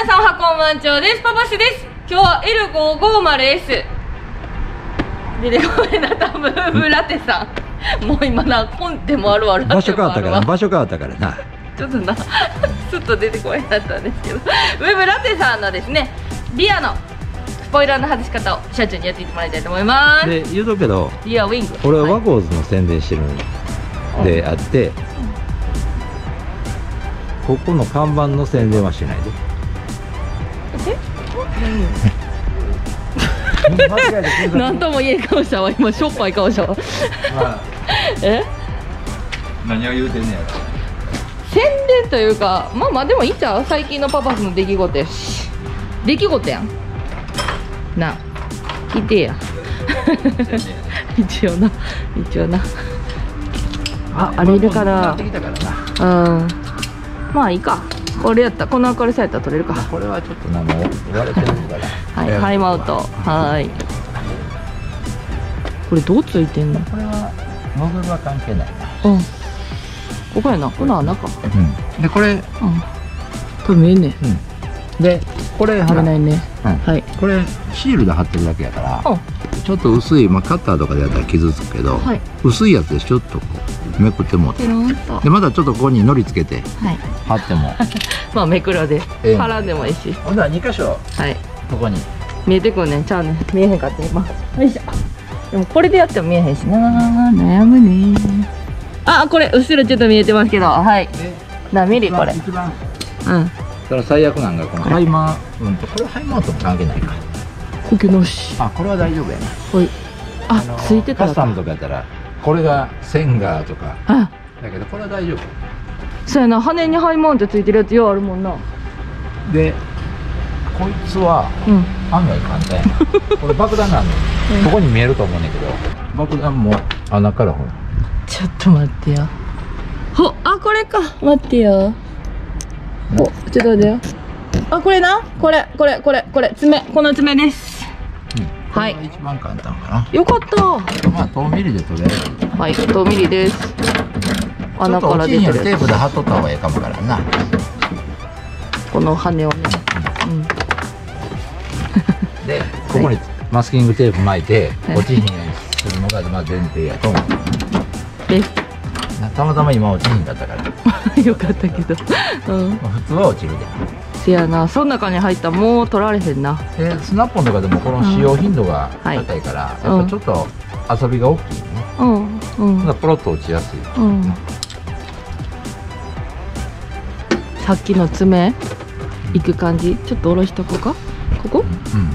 皆さん、箱満潮です。パパシです。今日は L550S 出てこれな、多分ブラテさんもう今な、コンテもあるわ、 場所変わったからなちょっとなスッと出てこなかったんですけど、ウェブラテさんのですね、リアのスポイラーの外し方を社長にやっていってもらいたいと思います。 で言うとくけど、 リアウィング、 俺はワゴーズの宣伝してるんであって、ここの看板の宣伝はしないで。 なんとも言えん顔したわ、今しょっぱい顔したわ。え、 何を言うてんねやろ。 宣伝というか、まあまあでもいいんちゃう、最近のパパスの出来事やし、出来事やんな、聞いてや一応なあれいるからうん、まあいいか、これやったら、この明るさやったら撮れるか。 これはちょっともう言われてるからはい、ハイマウト、はい。これどうついてんの？ これはノズルは関係ないな。 うん、ここやな、この穴か。 うん、でこれ、 これ見えんねん。 でこれ貼れないね。 はい、これシールで貼ってるだけやから、ちょっと薄い、まあカッターとかでやったら傷つくけど、薄いやつでちょっとこうめくってもうて、でまだちょっとここに糊つけて貼ってもまあめくらで貼らんでもいいし、 ほんなら2箇所ここに見えてくるねんちゃうねん、見えへんかって今。よいしょ。でもこれでやっても見えへんしな、悩むね。あ、これ後ろちょっと見えてますけど、はい、何ミリこれ。 一番それ最悪なんがこのハイマー、これはハイマーとも関係ないか。 呼吸なし。 あ、これは大丈夫やな。 はい。あ、ついてたら。 カスタムとかやったらこれがセンガーとかだけど、これは大丈夫。 そうやな、羽にハイマウントついてるやつようあるもんな。 でこいつは案外簡単やな。これ爆弾なんでここに見えると思うねんけど、爆弾も穴からほら。 ちょっと待ってよ。あ、これか。待ってよ。ちょっと待ってよ。あ、これな、これ爪、この爪です。はい。 一番簡単かな。 よかった。 まあ遠ミリで取れる。 はい、遠ミリです。穴から出てる。 テープで貼っとった方がいいかもからな。 この羽をね。 で、ここにマスキングテープ巻いて落ちひんようにするのがまあ前提やと思う。たまたま今落ちひんかったからよかったけど、 普通は落ちるで。 せやな、その中に入ったらもう取られへんな。 スナッポンとかでもこの使用頻度が高いから、やっぱちょっと遊びが大きいね。ポロッと落ちやすい。さっきの爪いく感じ、ちょっと下ろしとこうか。ここ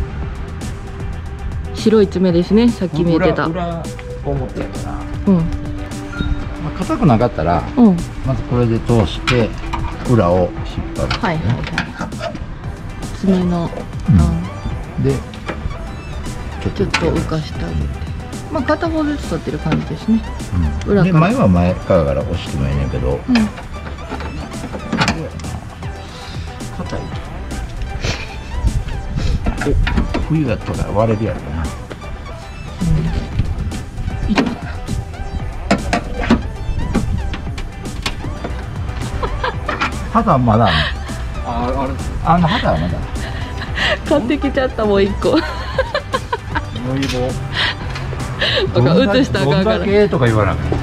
白い爪ですね、さっき見えてた。 裏表やから硬くなかったらまずこれで通して裏を引っ張る。はい、 爪のでちょっと浮かしてあげて、まあ片方ずつ取ってる感じですね。裏から前は前から押してもいいねんけど、硬い。冬やったから割れるやろな。旗はまだあの旗はまだ買ってきちゃった、もう一個。映したらあかんから。 どんだけとか言わなくて。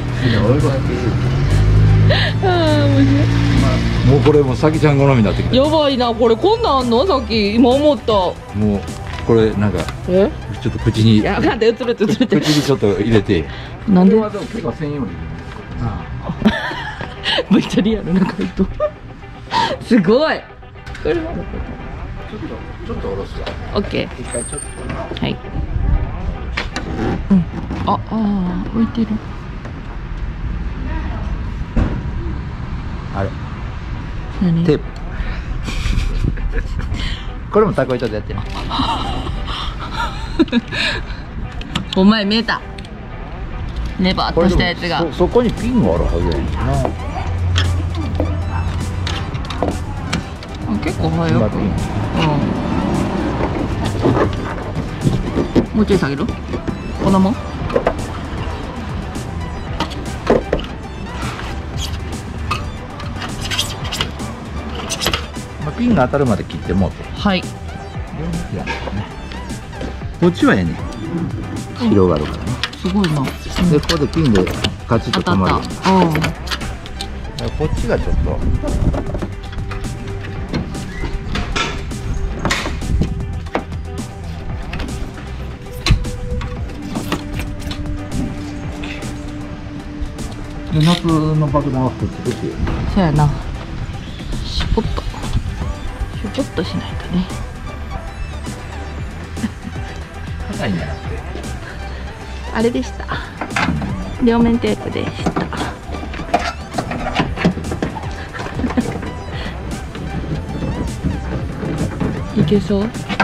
もうこれもさきちゃん好みになってきた。やばいな、これこんなんあんの？さっき今思った。もうこれなんかちょっと口に。 やなんで映るって口にちょっと入れて。 なんで？ 結構専用に。 めっちゃリアルな回答。すごい。これはちょっと下ろすわ。 オッケー。 一回ちょっと。 はい。置いてる。 あれ。 何？ テープ。これもタコ糸でやってる。 お前見えた。ネバーっとしたやつが。 そこにピンがあるはずやな。 結構早く。もうちょい下げる？このまま？ ピンが当たるまで切ってもうて。 はい。 こっちはええね。広がるからね。 すごいな。 でここでピンでカチッと止まる。こっちがちょっと。で夏の爆弾はくっつくし。 そうやな。シュポッとしないとね。 硬いんじゃなくて。 あれでした。両面テープでした。いけそう。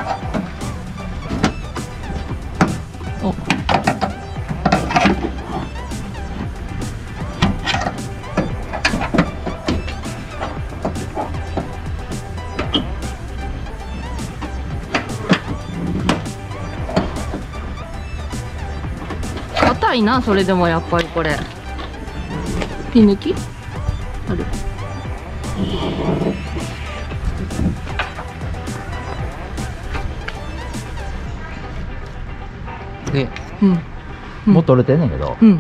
お。硬いな。それでもやっぱりこれピン抜きある。 で、もう取れてんねんけど、テー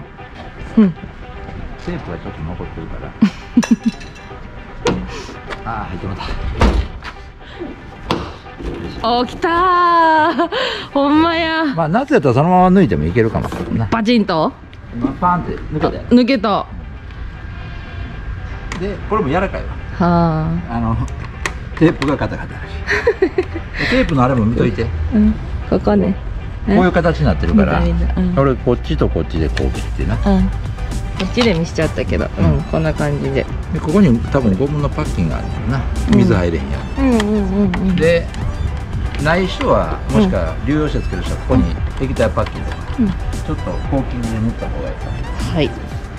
プがちょっと残ってるからああ入ってもた。 お、きたー。ほんまや。 まあ夏やったらそのまま抜いてもいけるかもしれないな。 パチンとパンって抜けたよ。 抜けた。 でこれも柔らかいわ。 はあ。テープが硬かったらしい。テープのあれも見といて。 ここね。 こういう形になってるから、俺こっちとこっちでこう切ってな。 こっちで見しちゃったけど、こんな感じで。 でここに多分ゴムのパッキンがあるんだよな。水入れんよ。でない人はもしくは流用してつける人はここに液体パッキンとか、ちょっとコーキングで塗った方がいいかも。 はい。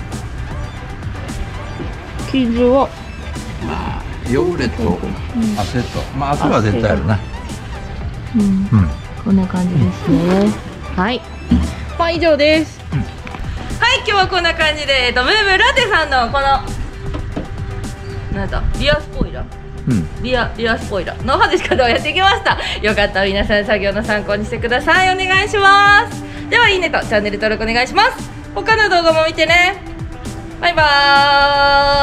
生地はまあヨーグレット、汗と、まあ汗は絶対あるな。 こんな感じですね。はい。まあ以上です。はい、今日はこんな感じでムーブラテさんのこのなんだリアスポイラー。リアスポイラーの外し方をやってきました。よかったら皆さん作業の参考にしてください。お願いします。ではいいねとチャンネル登録お願いします。他の動画も見てね。バイバーイ。